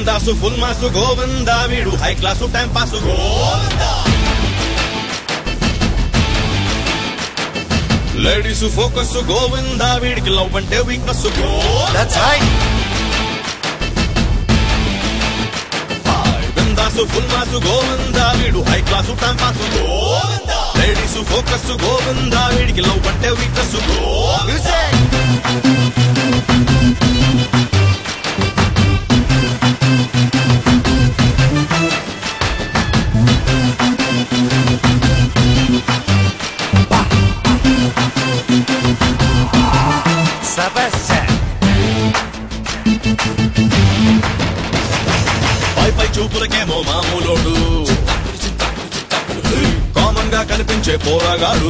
bindaas full mass Govinda వీడు high class time pass Govinda ladies focus Govinda వీడికి love అంటే వీక్నెస్ బిందాసు ఫుల్ మాసు గోవిందా వీడు high class time pass Govinda ladies focus Govinda వీడికి లవ్ అంటే వీక్నెస్ పై చూపులకేమో మామూలోడు కామన్ గా కనిపించే పోరాగాడు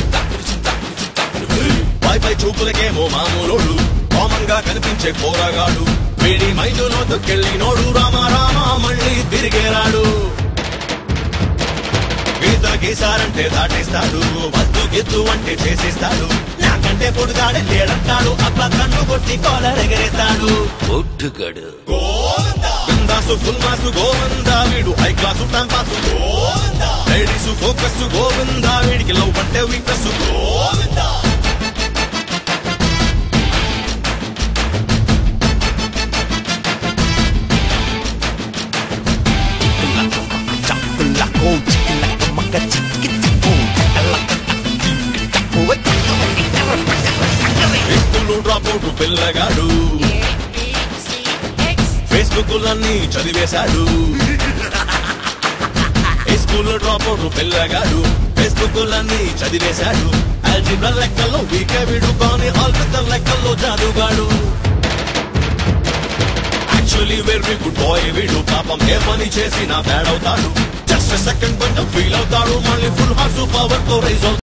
పై చూపులకేమో మామూలోడు కామన్ గా కనిపించే పోరాగాడు వీడి మైదులో దొక్కెళ్ళినోడు రామా రామా మళ్ళీ తిరిగేరాడు గీత గీసారంటే దాటేస్తాడు వద్దు గిద్దు అంటే చేసేస్తాడు నాకంటే పొడుగాడే లేడంటాడు అట్లా కన్ను కొట్టి కాలర్ ఎగరేస్తాడు పొట్టుగాడు బిందాసు ఫుల్ మాసు గోవిందా వీడు high class time pass Govinda ladies focus Govinda వీడికి లవ్ అంటే వీక్నెస్ గోవిందా డ్రాపౌట్ పిల్లగాడు ఫేస్బుక్ లన్నీ చదివేశాడు స్కూల్ డ్రాపౌట్ పిల్లగాడు ఫేస్బుక్ లన్నీ చదివేశాడు ఆల్జీబ్రా లెక్కల్లో వీకే వీడు కానీ ఆల్ఫికల్ లెక్కల్లో జాదుగాడు యాక్చువల్లీ వెరీ గుడ్ బాయ్ వీడు పాపం ఏ పని చేసినా బ్యాడ్ అవుతాడు జస్ట్ సెకండ్ కొంచెం ఫీల్ అవుతాడు మళ్ళీ ఫుల్ హార్స్ పవర్ తో రైజ్